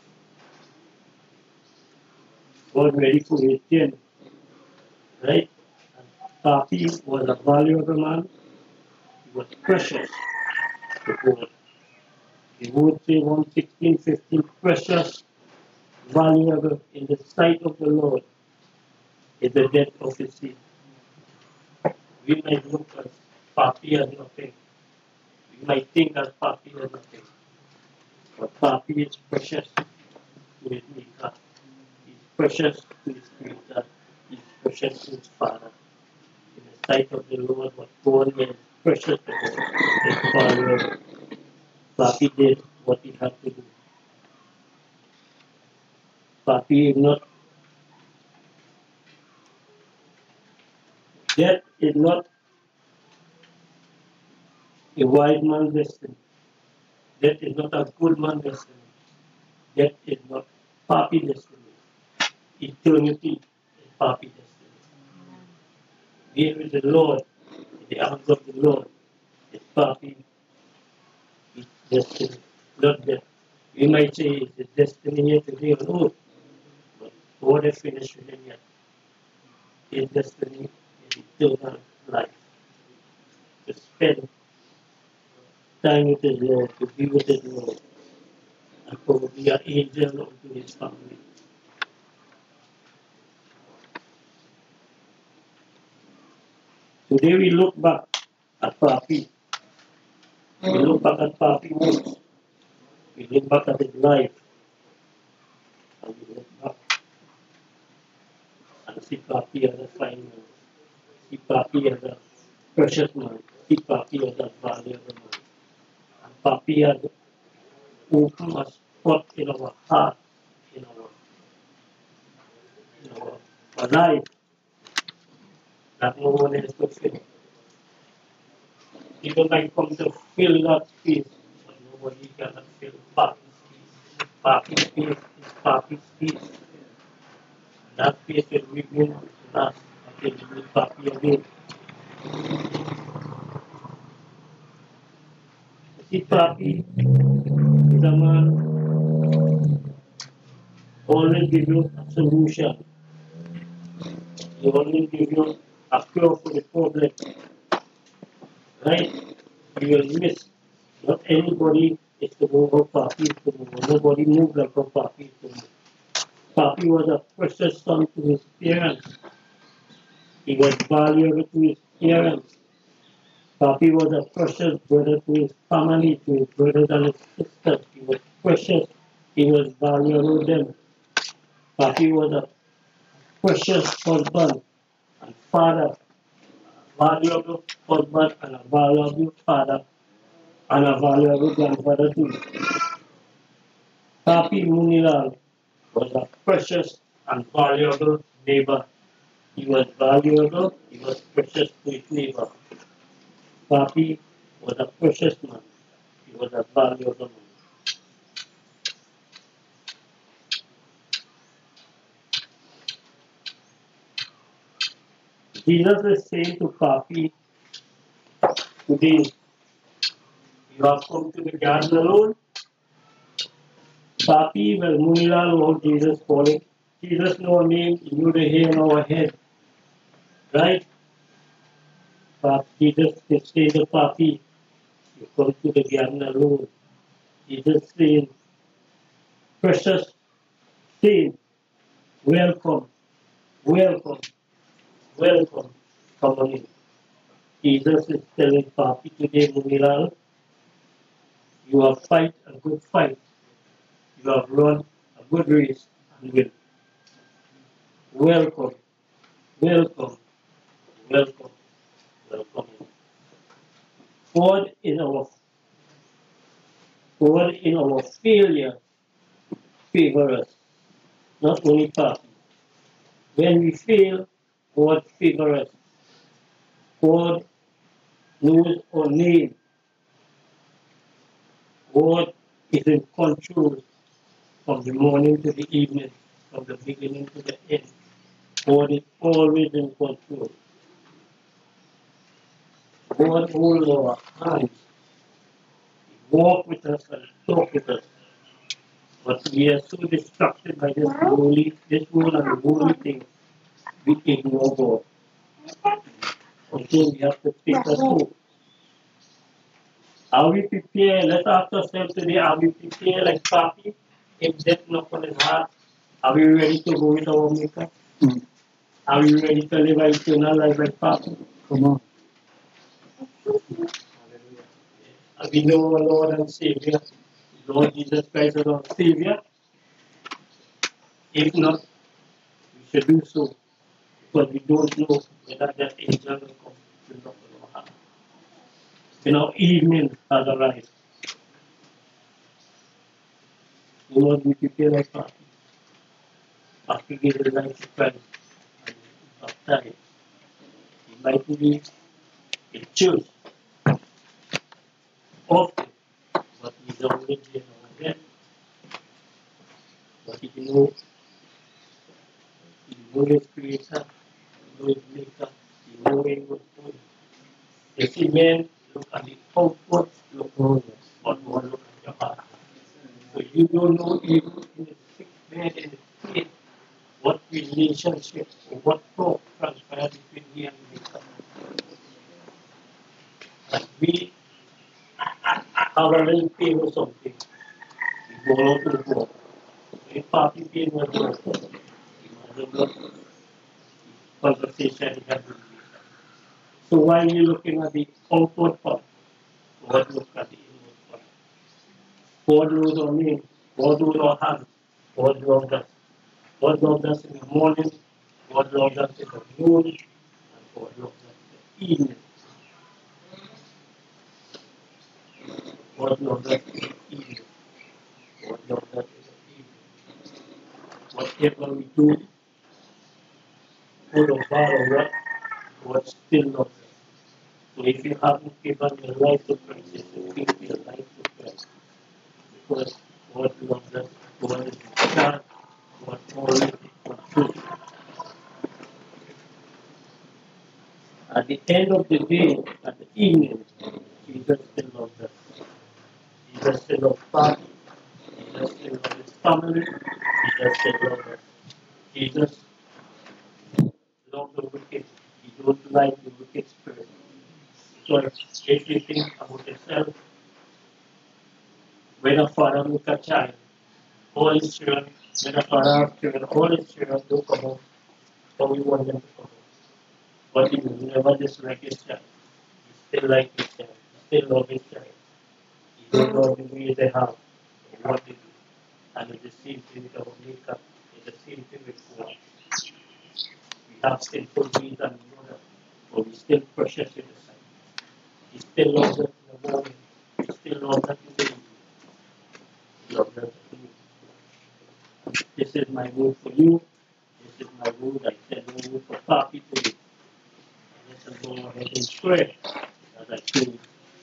got ready for his gem. Right? And Papi was a valuable man. He was precious to God. The word say 1:16-15, precious, valuable in the sight of the Lord is the death of his seed. We might look at Papi as nothing. We might think that Papi is nothing. But Papi is precious to his maker. He's precious to his creator. He's precious to his father. In the sight of the Lord, what God is precious to him is valuable. Papi did what he had to do. Papi is not, death is not a wise man's destiny. Death is not a good man's destiny. Death is not Papi's destiny. Eternity is Papi's destiny. Being with the Lord, in the arms of the Lord, is Papi's destiny, not death. We might say it's the destiny here today on earth, but God has finished with him yet. His destiny is eternal life. To spend time with his Lord, to be with his Lord, and probably an angel unto his family. Today we look back at Papi. We look back at Papi's works. We look back at his life. And we look back and see Papi as a fine man. See Papi as a precious man. See Papi as a valuable man. And Papi has opened a spot in our heart, in our life, that no one else could fill. People might come to fill that space, but nobody cannot fill Papi's space. Papi's space is Papi's space. That space will remain last until we meet Papi again. You see, Papi is a man always give you a solution. He always give you a cure for the problem. Right? You will miss. Not anybody is to move how Papi is to move. Nobody moves like how Papi is to move. Papi was a precious son to his parents. He was valuable to his parents. Papi was a precious brother to his family, to his brothers and his sisters. He was precious. He was valuable to them. Papi was a precious husband and father, a valuable husband and a valuable father and a valuable grandfather too. Papi Munilal was a precious and valuable neighbor. He was valuable, he was precious to his neighbor. Papi was a precious man. He was a valuable man. Jesus is saying to Papi today, you have come to the garden alone. Papi, well, Munilal, what Jesus called it. Jesus know our name, he knew the hair on our head. Right? But Jesus is saying to Papi, you come to the garden alone. Jesus saying, precious saint, welcome, welcome, welcome, come on in. Jesus is telling Papi today, Munilal, you have fight a good fight. You have run a good race and win. Welcome, welcome, welcome, welcome. God in our failure favor us, not only Papi. When we fail, God favor us. God knows our name. God is in control from the morning to the evening, from the beginning to the end. God is always in control. God holds our hands, walk with us and talk with us. But we are so distracted by this world and the worldly things, we ignore God. Until we have to take us home. Are we prepared? Let's ask ourselves today, are we prepared like Papi? If death knock on his heart, are we ready to go with our maker? Are we ready to live an eternal life like Papi? Come on. And we know our Lord and Savior, Lord Jesus Christ is our Savior. If not, we should do so. Because we don't know whether that angel will come to knock on our heart. You know, evening has arrived. Lord, we prepare like Papi. Papi gave his life to Christ and he was baptized. He might be in church often, but he's always there now again. But he knows his creator, he knows his maker, he knows his good. If he man look at the outward, look on us, but one look at your heart. So you don't know even in the sick bed in the faith what relationship or what talk transpired between he and the maker. And we have a little pain or something. We go out to the world. When Papi pain was there, he was a conversation he had with me. So while you're looking at the outward part, God looks at the inward part. God knows our name. God knows our hands. God loves us. God loves us in the morning. God loves us in the noon. And God loves us in the evening. God loves us in the evening. God loves us in the evening. Whatever we do, good or bad or what, God still loves us. So if you haven't given your life to Christ, you should give your life to Christ. Because God loves us. God is in charge. God always in control. At the end of the day, at the evening, Jesus still loves us. Jesus still loves Father. Jesus still loves his family. Jesus still loves us. Jesus loves the wicked. He don't like the wicked spirit. So if you think about yourself, when a father look at a child, all his children, when a father has children, all his children don't come out how we want them to come out. But he will never dislike his child. He still like his child. He still love his child. He don't know the way they have, or what they do. And it's the same thing with our maker. It's the same thing with God. We have sinful ways and we know that, but we still precious in the sight. He still loves us in the morning. He still loves us in the evening. He loves us in the evening. This is my word for you. This is my word. I said no word for Papi today. Let's go ahead and pray as I close.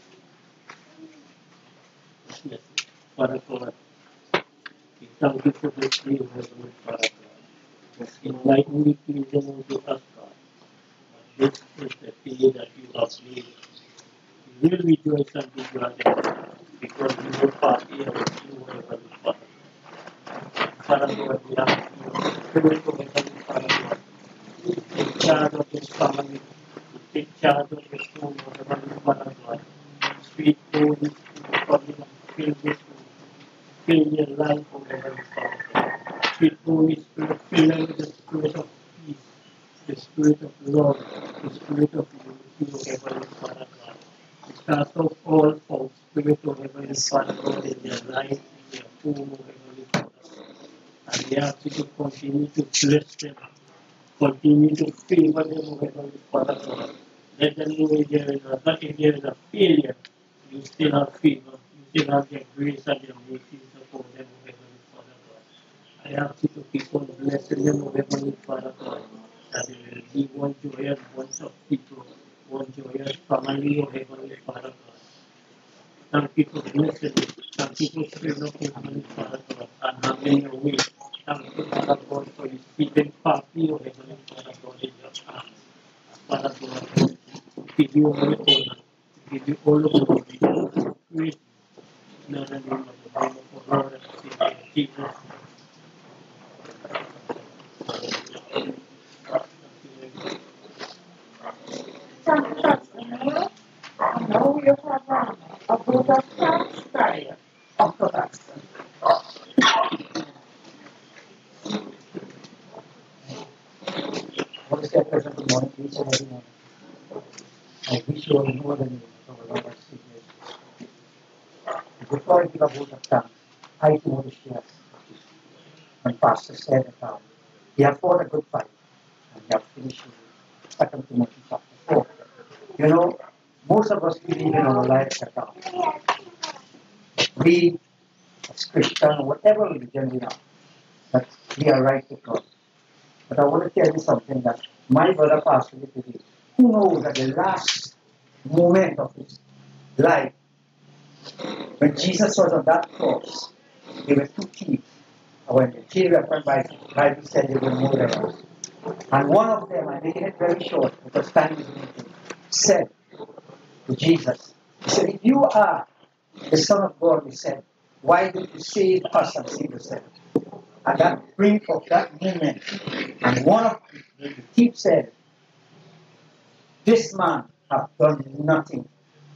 Yes. Father God, we thank you for this day, Heavenly Father God. Just enlighten me, please, and to us, God. This is the day that you have made. We will rejoice and be glad in it, because we will party and you, Heavenly Father. Father God, we ask you, Spirit of Heavenly Father God, to take charge of this family, to take charge of this home, Heavenly Father God. Sweet Holy Spirit, come in and fill this room. Fill your life, O Heavenly Father God. Sweet Holy Spirit, fill them with the spirit of peace, the spirit of love, the spirit of unity, O Heavenly Father God. We cast off all false spirit, O Heavenly Father God, in their life, in their home, O Heavenly Father God. And we ask you to continue to bless them, continue to favor them, O Heavenly Father God. Let them know if there is a failure, you still have favor, you still have your grace and your mercy upon them, O Heavenly Father God. I ask you to keep on blessing them, O Heavenly Father God, that they will be one joyous bunch of people one joyous family of Heavenly Father God. Thank you for blessing us. Thank you for showing up, Heavenly Father God, and having your way. Thank you, Father God, for your keeping Papi, oh Heavenly Father God, in your hands. Father God, we give you all the honor. We give you all the glory. Praise in the name of the Lord and Savior Jesus. I know you have a good of transpire of production. What is that present good morning, each and every one? I wish you all more than you know, our Lord and Savior. Before I give a vote of thanks, I too want to share when Pastor said about he have fought a good fight and he have finished with 2 Timothy chapter 4. You know, most of us believe in our lives that we as Christian or whatever religion we are, that we are right with God. But I want to tell you something that my brother passed away today, who knows that the last moment of his life, when Jesus was on that cross, there were two thieves. And when the thieves went by, the Bible said they were murderers. And one of them, I'm making it very short because time is limited, said to Jesus, he said, if you are the Son of God, he said, why don't you save us and save yourself? At that brink of that moment, and one of the thieves said, this man have done nothing.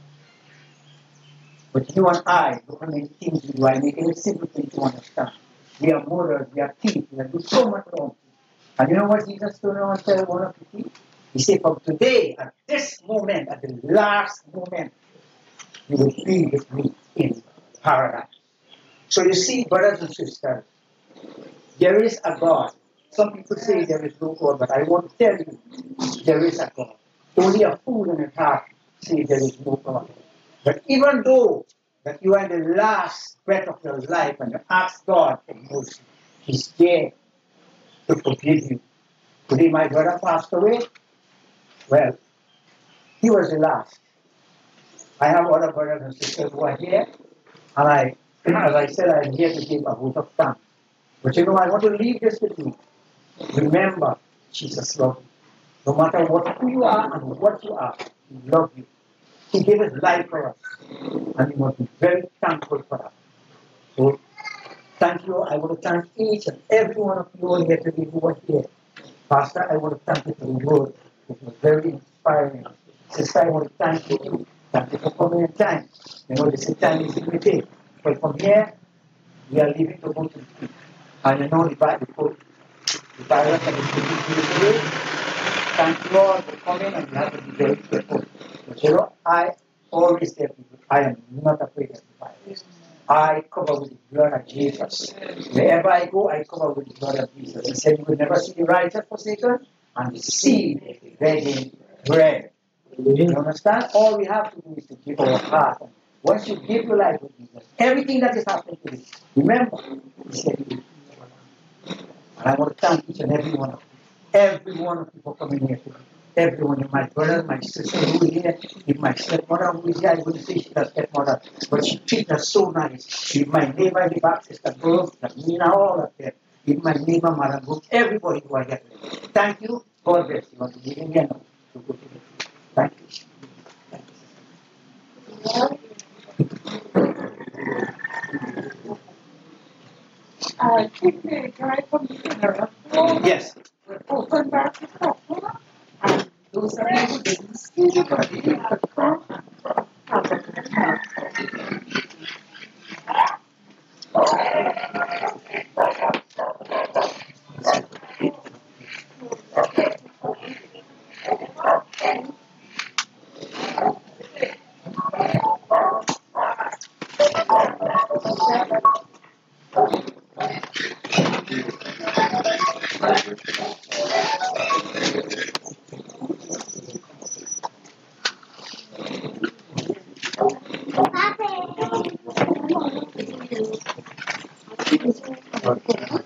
But you and I, look how many things we do. I make it simple thing to understand. We are murderers, we are thieves, we are doing so much wrong. And you know what Jesus told me and tell one of the thieves? He said, from today, at this moment, at the last moment, you will be with me in paradise. So you see, brothers and sisters, there is a God. Some people say there is no God, but I want to tell you, there is a God. Only a fool in his heart say there is no God. But even though that you are in the last breath of your life and you ask God for mercy, He's there to forgive you. Today my brother passed away. Well, he was the last. I have other brothers and sisters who are here, and as I said, I'm here to give a vote of thanks. But you know, I want to leave this with you. Remember, Jesus loves you. No matter who you are and what you are, He loves you. He gave His life for us, and we must be very thankful for that. So, thank you. I want to thank each and every one of you all here today who are here. Pastor, I want to thank you for the word. It was very inspiring. Sister, I want to thank you. Thank you for coming in time. You know, this time is limited. But from here, we are leaving to go to the street. And you know, the Bible and the today. Thank you all for coming, and you have to be very careful. But you know, I always tell people, I am not afraid of the virus. I cover with the blood of Jesus. Wherever I go, I cover with the blood of Jesus. He said, you will never see the righteous forsaken and the seed begging bread. You understand? All we have to do is to give our heart. Once you give your life with Jesus, everything that is happening to you, remember, He said, you will. And I want to thank each and every one of you. Every one of you for coming here today. Everyone, my brother, my sister who is here, if my stepmother who is here, I wouldn't say she's a stepmother, but she treats us so nice. If my neighbor in the back, Sister Girls, Nina, all of them. If my neighbor, Madam Brooks, everybody who are here today. Thank you. God bless you. Want to give him here now to go to the Thank you. Keep me dry from dinner. Yes. Open back the cup. And those of you who didn't see the body, you could come and have it. Happy.